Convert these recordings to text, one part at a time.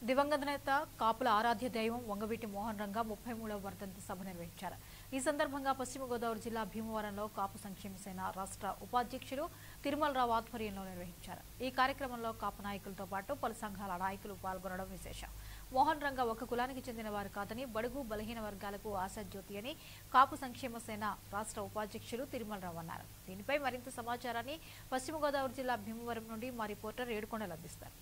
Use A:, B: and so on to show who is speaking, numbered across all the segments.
A: దివంగత నేత కాపుల ఆరాధ్య దైవం వంగవీటి మోహన్ రంగా 33వ వర్ధంతి సభ నిర్వహించారు. ఈ సందర్భంగా పశ్చిమ గోదావరి జిల్లా భీమవరంలో కాపు సంక్షేమ సేన రాష్ట్ర ఉపాధ్యక్షులు తిరుమలరావు ఆధ్వర్యంలో నిర్వహించారు. ఈ కార్యక్రమంలో కాపు నాయకులతో పాటు పలు సంఘాల నాయకులు పాల్గొనడం విశేషం. మోహన్ రంగా ఒక కులానికి చెందిన వారు కాదని బడుగు బలహీన వర్గాలకు ఆశాజ్యోతి అని కాపు సంక్షేమ సేన రాష్ట్ర ఉపాధ్యక్షులు తిరుమలరావు అన్నారు. దీనిపై మరింత సమాచారాన్ని పశ్చిమ గోదావరి జిల్లా భీమవరం నుండి మా రిపోర్టర్ ఏడుకొండలు అందిస్తారు.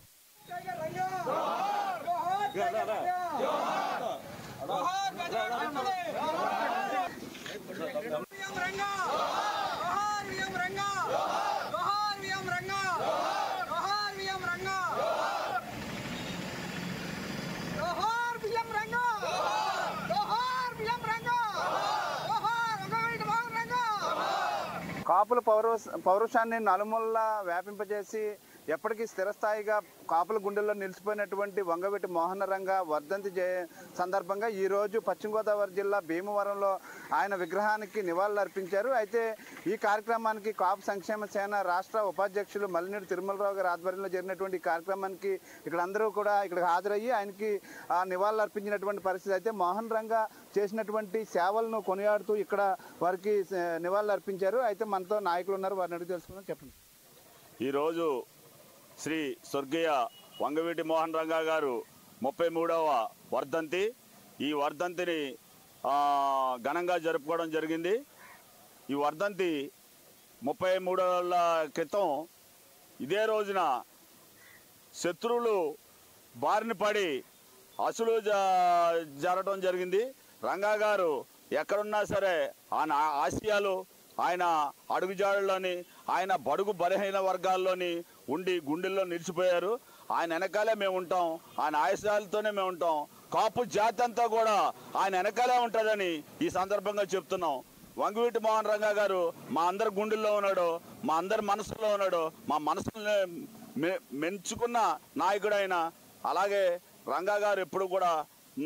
B: కాపుల పౌరుషాన్ని నలుమూలలా వ్యాపింపజేసి ఎప్పటికీ స్థిరస్థాయిగా కాపుల గుండెల్లో నిలిచిపోయినటువంటి వంగవీటి మోహన్ రంగా వర్ధంతి సందర్భంగా ఈరోజు పశ్చిమ గోదావరి జిల్లా భీమవరంలో ఆయన విగ్రహానికి నివాళులు అర్పించారు. అయితే ఈ కార్యక్రమానికి కాపు సంక్షేమ సేన రాష్ట్ర ఉపాధ్యక్షులు మల్లినేని తిరుమలరావు గారి ఆధ్వర్యంలో జరిగినటువంటి ఈ కార్యక్రమానికి ఇక్కడ అందరూ కూడా ఇక్కడ హాజరయ్యి ఆయనకి నివాళులు అర్పించినటువంటి పరిస్థితి. అయితే మోహన్ రంగా చేసినటువంటి సేవలను కొనియాడుతూ ఇక్కడ వారికి నివాళులు అర్పించారు. అయితే మనతో నాయకులు ఉన్నారు, వారిని అడిగి తెలుసుకుందాం. చెప్పండి.
C: ఈరోజు శ్రీ స్వర్గీయ వంగవీటి మోహన్ రంగా గారు 33వ వర్ధంతి. ఈ వర్ధంతిని ఘనంగా జరుపుకోవడం జరిగింది. ఈ వర్ధంతి 33 ఏళ్ల క్రితం ఇదే రోజున శత్రువులు బారిన పడి అసలు జరగడం జరిగింది. రంగా గారు ఎక్కడున్నా సరే ఆయన ఆశయాలు, ఆయన అడుగుజాడుల్లోని, ఆయన బడుగు బలహీన వర్గాల్లోని ఉండి గుండెల్లో నిలిచిపోయారు. ఆయన వెనకాలే మేము ఉంటాం, ఆయన ఆశయాలతోనే మేము ఉంటాం. కాపు జాతి అంతా కూడా ఆయన వెనకాలే ఉంటుందని ఈ సందర్భంగా చెప్తున్నాం. వంగవీటి మోహన్ రంగా గారు మా అందరి గుండెల్లో ఉన్నాడు, మా అందరి మనసులో ఉన్నాడు, మా మనసుని మెంచుకున్న నాయకుడు ఆయన. అలాగే రంగా గారు ఎప్పుడు కూడా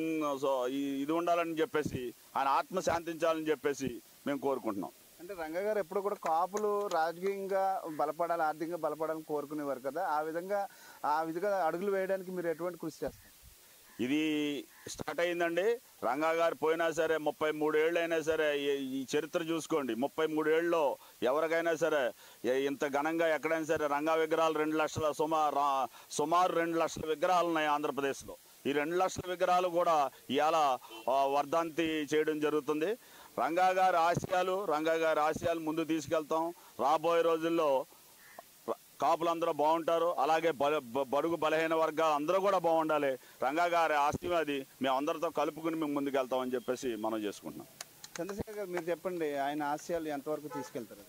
C: ఇది ఉండాలని చెప్పేసి, ఆయన ఆత్మ శాంతించాలని చెప్పేసి మేము కోరుకుంటున్నాం.
B: అంటే రంగా గారు ఎప్పుడు కూడా కాపులు రాజకీయంగా బలపడాలి, ఆర్థికంగా బలపడాలని కోరుకునేవారు కదా. ఆ విధంగా అడుగులు వేయడానికి మీరు ఎటువంటి కృషి చేస్తారు?
C: ఇది స్టార్ట్ అయిందండి. రంగా గారు పోయినా సరే 33 ఏళ్ళు అయినా సరే, ఈ చరిత్ర చూసుకోండి, 33 ఏళ్ళలో ఎవరికైనా సరే ఇంత ఘనంగా ఎక్కడైనా సరే రంగా విగ్రహాలు 2 లక్షల సుమారు 2 లక్షల విగ్రహాలు ఉన్నాయి ఆంధ్రప్రదేశ్లో. ఈ 2 లక్షల విగ్రహాలు కూడా ఇవాళ వర్ధంతి చేయడం జరుగుతుంది. రంగా గారి ఆశయాలు ముందు తీసుకెళ్తాం. రాబోయే రోజుల్లో కాపులందరూ బాగుంటారు, అలాగే బడుగు బలహీన వర్గాలు అందరూ కూడా బాగుండాలి. రంగా గారి ఆశయం అది మేము అందరితో కలుపుకుని మేము ముందుకెళ్తామని చెప్పేసి మనం చేసుకుంటున్నాం.
B: చంద్రశేఖర్ గారు, మీరు చెప్పండి, ఆయన ఆశయాలు ఎంతవరకు తీసుకెళ్తారు?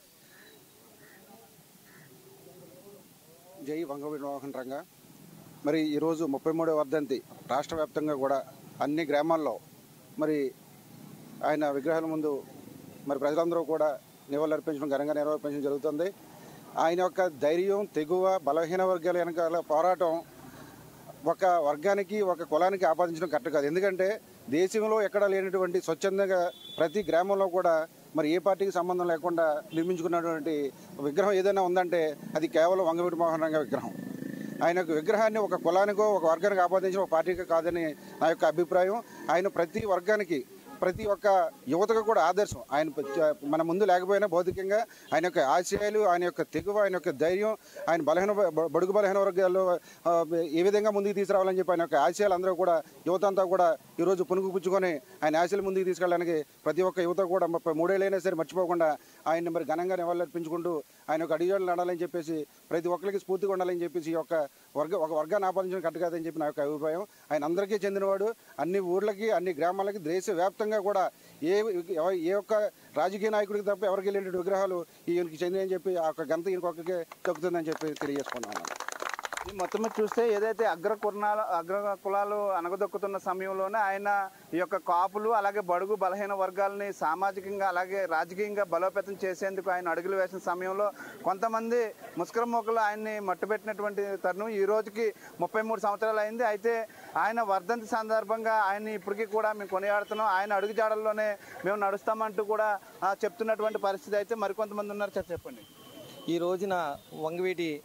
D: జై వంగవీటి మోహన్ రంగా. మరి ఈరోజు 33వ వర్ధంతి రాష్ట్ర వ్యాప్తంగా కూడా అన్ని గ్రామాల్లో మరి ఆయన విగ్రహాల ముందు మరి ప్రజలందరూ కూడా నివాళులర్పించడం, ఘనంగా నిర్వహించడం జరుగుతుంది. ఆయన యొక్క ధైర్యం, తెగువ, బలహీన వర్గాల వెనకాల పోరాటం ఒక వర్గానికి, ఒక కులానికి ఆపాదించడం కరెక్ట్ కాదు. ఎందుకంటే దేశంలో ఎక్కడా లేనటువంటి స్వచ్ఛందంగా ప్రతి గ్రామంలో కూడా మరి ఏ పార్టీకి సంబంధం లేకుండా నిర్మించుకున్నటువంటి విగ్రహం ఏదైనా ఉందంటే అది కేవలం వంగవీటి మోహన్ రంగా విగ్రహం. ఆయన యొక్క విగ్రహాన్ని ఒక కులానికో ఒక వర్గానికి ఆపాదించిన ఒక పార్టీకి కాదని నా యొక్క అభిప్రాయం. ఆయన ప్రతి వర్గానికి, ప్రతి ఒక్క యువతకు కూడా ఆదర్శం. ఆయన మన ముందు లేకపోయినా భౌతికంగా ఆయన యొక్క ఆశయాలు, ఆయన యొక్క తెగువ, ఆయన యొక్క ధైర్యం, ఆయన బడుగు బలహీన వర్గాల్లో ఏ విధంగా ముందుకు తీసుకురావాలని చెప్పి ఆయన యొక్క ఆశయాలు అందరూ కూడా యువత అంతా కూడా ఈరోజు పునుగు పుచ్చుకొని ఆయన ఆశలు ముందుకు తీసుకెళ్ళడానికి ప్రతి ఒక్క యువత కూడా 33 ఏళ్ళైనా సరే మర్చిపోకుండా ఆయన మరి ఘనంగా నివాళులర్పించుకుంటూ ఆయన యొక్క అడిగాడులు నడాలని చెప్పేసి, ప్రతి ఒక్కరికి స్ఫూర్తిగా ఉండాలని చెప్పేసి ఒక వర్గాన్ని ఆపాదించడం కరెక్ట్ కాదని చెప్పి నా యొక్క అభిప్రాయం. ఆయన అందరికీ చెందినవాడు. అన్ని ఊర్లకి, అన్ని గ్రామాలకి, దేశవ్యాప్తంగా కూడా ఏ ఒక్క రాజకీయ నాయకుడికి తప్ప ఎవరికి వెళ్ళేటువంటి విగ్రహాలు ఈయనకి చెందినని చెప్పి ఆ యొక్క గంత ఈయనకొక్కకే తగ్గుతుందని చెప్పి తెలియజేసుకున్నాను.
B: ఈ మొత్తం మీద చూస్తే ఏదైతే అగ్ర కులాలు అణగదొక్కుతున్న సమయంలోనే ఆయన ఈ యొక్క కాపులు, అలాగే బడుగు బలహీన వర్గాలని సామాజికంగా అలాగే రాజకీయంగా బలోపేతం చేసేందుకు ఆయన అడుగులు వేసిన సమయంలో కొంతమంది ముస్కరమోకలు ఆయన్ని మట్టుబెట్టినటువంటి తరుణం. ఈ రోజుకి 33 సంవత్సరాలు అయింది. అయితే ఆయన వర్ధంతి సందర్భంగా ఆయన్ని ఇప్పటికీ కూడా మేము కొనియాడుతున్నాం. ఆయన అడుగుజాడల్లోనే మేము నడుస్తామంటూ కూడా చెప్తున్నటువంటి పరిస్థితి. అయితే మరికొంతమంది ఉన్నారు, చెప్పండి.
E: ఈ రోజున వంగవీటి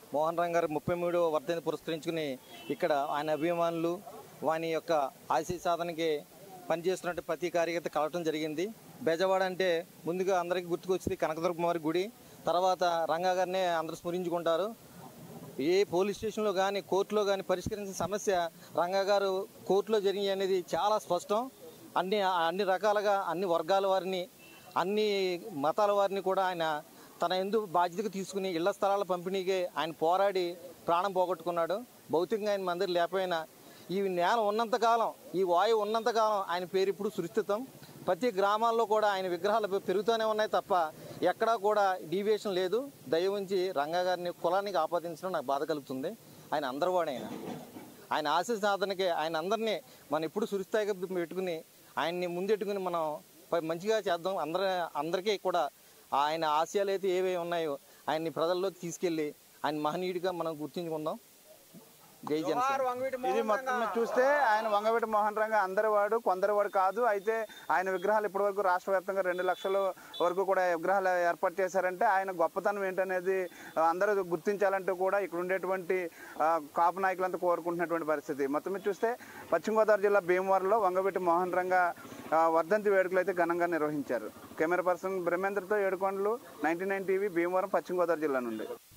E: మోహన్ రంగ్ గారు 33వ వర్ధంతి పురస్కరించుకుని ఇక్కడ ఆయన అభిమానులు వాని యొక్క ఆశయ సాధనకి పనిచేస్తున్నట్టు ప్రతి కార్యకర్త కలవటం జరిగింది. బెజవాడ అంటే ముందుగా అందరికీ గుర్తుకొచ్చింది కనకదుర్గమ్మవారి గుడి. తర్వాత రంగా గారినే అందరూ స్మరించుకుంటారు. ఏ పోలీస్ స్టేషన్లో కానీ కోర్టులో కానీ పరిష్కరించిన సమస్య రంగా గారు కోర్టులో జరిగి అనేది చాలా స్పష్టం. అన్ని రకాలుగా అన్ని వర్గాల వారిని అన్ని మతాల వారిని కూడా ఆయన తన ఎందుకు బాధ్యతగా తీసుకుని ఇళ్ల స్థలాల పంపిణీకి ఆయన పోరాడి ప్రాణం పోగొట్టుకున్నాడు. భౌతికంగా ఆయన మందిరం లేకపోయినా ఈ నేల ఉన్నంతకాలం ఈ వాయువు ఉన్నంతకాలం ఆయన పేరు ఇప్పుడు సురక్షితం. ప్రతి గ్రామాల్లో కూడా ఆయన విగ్రహాలు పెరుగుతూనే ఉన్నాయి తప్ప ఎక్కడా కూడా డీవియేషన్ లేదు. దయ ఉంచి రంగా గారిని కులానికి ఆపాదించడం నాకు బాధ కలుగుతుంది. ఆయన అందరివాడు. ఆయన ఆశయ సాధనకి ఆయన అందరినీ మనం ఎప్పుడు సురక్షితంగా పెట్టుకుని ఆయన్ని ముందెట్టుకుని మనం మంచిగా చేద్దాం. అందరికీ కూడా ఆయన ఆశయాలు అయితే ఏవే ఉన్నాయో ఆయన్ని ప్రజల్లోకి తీసుకెళ్ళి ఆయన మహనీయుడిగా మనం గుర్తించుకుందాం. జై జనసేన.
B: ఇది మొత్తం చూస్తే ఆయన వంగవీటి మోహన్ రంగా అందరివాడు కొందరివాడు కాదు. అయితే ఆయన విగ్రహాలు ఇప్పటి వరకు రాష్ట్ర వ్యాప్తంగా 2 లక్షల వరకు కూడా విగ్రహాలు ఏర్పాటు చేశారంటే ఆయన గొప్పతనం ఏంటనేది అందరూ గుర్తించాలంటూ కూడా ఇక్కడ ఉండేటువంటి కాపు నాయకులంతా కోరుకుంటున్నటువంటి పరిస్థితి. మొత్తం మీద చూస్తే పశ్చిమ గోదావరి జిల్లా భీమవరంలో వంగవీటి మోహన్ రంగా వర్ధంతి వేడుకలు అయితే ఘనంగా నిర్వహించారు. కెమెరా పర్సన్ బ్రహ్మేంద్రతో ఏడుకొండలు 99 టీవీ భీమవరం పశ్చిమ గోదావరి జిల్లా నుండి.